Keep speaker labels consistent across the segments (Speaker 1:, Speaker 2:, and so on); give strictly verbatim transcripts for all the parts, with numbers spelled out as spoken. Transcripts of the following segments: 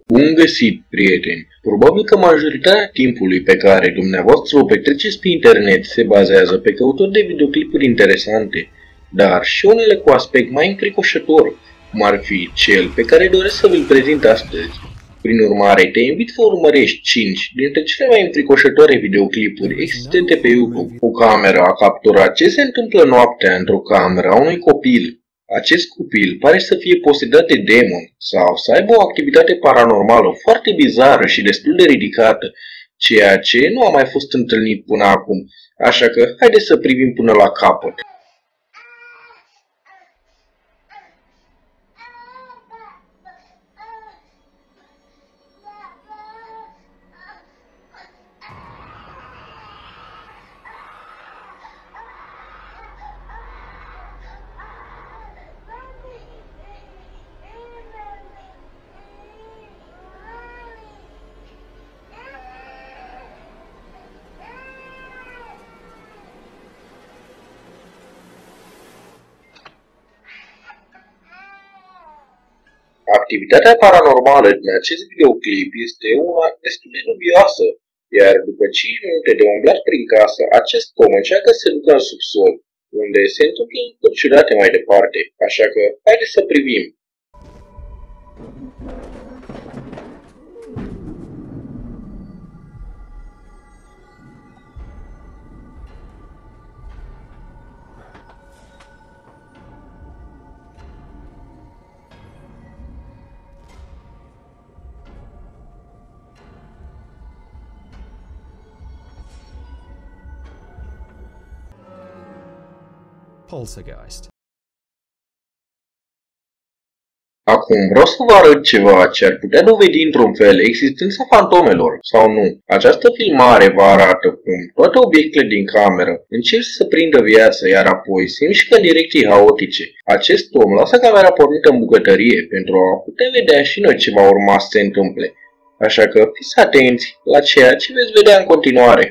Speaker 1: Bun găsit, prieteni! Probabil că majoritatea timpului pe care dumneavoastră o petreceți pe internet se bazează pe căutări de videoclipuri interesante, dar și unele cu aspect mai înfricoșător, cum ar fi cel pe care doresc să vi-l prezint astăzi. Prin urmare, te invit să urmărești cinci dintre cele mai înfricoșătoare videoclipuri existente pe YouTube. O cameră a capturat ce se întâmplă noaptea într-o cameră a unui copil. Acest copil pare să fie posedat de demoni sau să aibă o activitate paranormală foarte bizară și destul de ridicată, ceea ce nu a mai fost întâlnit până acum, așa că haideți să privim până la capăt. Activitatea paranormală din acest videoclip este una destul de dubioasă, iar după cinci minute de umblat prin casă, acest om încearcă să se ducă în subsol, unde se întâmplă lucruri ciudate mai departe, așa că haideți să privim.
Speaker 2: Poltergeist.
Speaker 1: Acum vreau să vă arăt ceva ce ar putea dovedi într-un fel existența fantomelor, sau nu. Această filmare vă arată cum toate obiectele din cameră încep să prindă viață, iar apoi se mișcă în direcții haotice. Acest om lasă camera pornită în bucătărie pentru a putea vedea și noi ce va urma să se întâmple. Așa că fiți atenți la ceea ce veți vedea în continuare.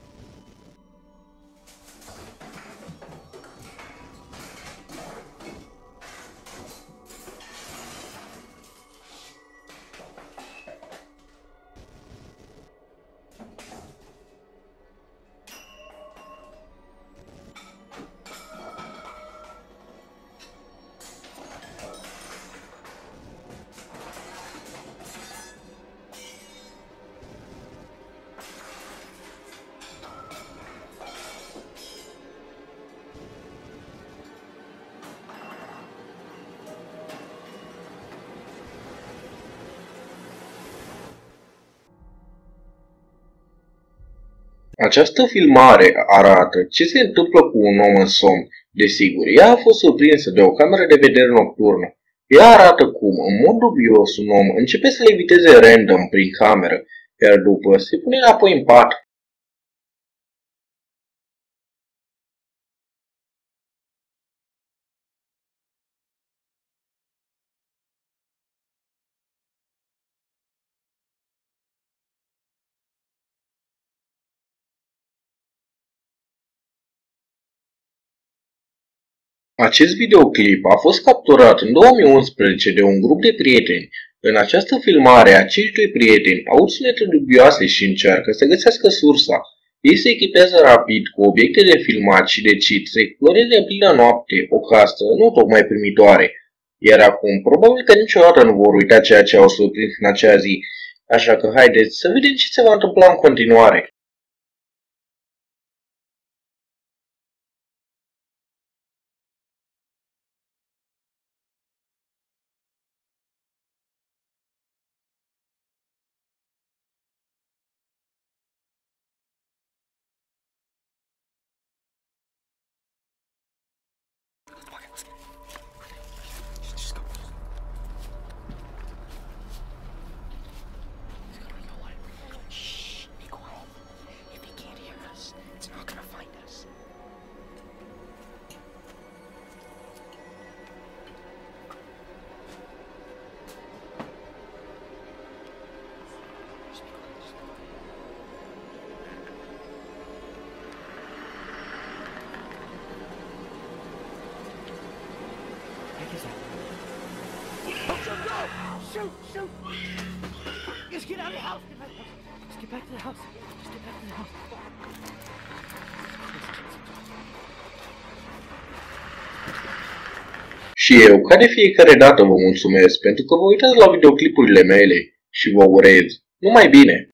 Speaker 1: Această filmare arată ce se întâmplă cu un om în somn. Desigur, ea a fost surprinsă de o cameră de vedere nocturnă. Ea arată cum, în mod dubios, un om începe să leviteze random prin cameră, iar după se pune înapoi în pat. Acest videoclip a fost capturat în două mii unsprezece de un grup de prieteni. În această filmare, acești doi prieteni au sunete dubioase și încearcă să găsească sursa. Ei se echipează rapid cu obiecte de filmat și decid să exploreze în plină noapte o casă nu tocmai primitoare. Iar acum, probabil că niciodată nu vor uita ceea ce au surprins în acea zi, așa că haideți să vedem ce se va întâmpla în continuare.
Speaker 2: Shh, be quiet. Shoot, shoot! Just get out of the house! Get back to the house! Just get back to the house! Just get back to the house!
Speaker 1: Și eu, ca de fiecare dată, vă mulțumesc pentru că vă uitați la videoclipurile mele și vă urez numai bine!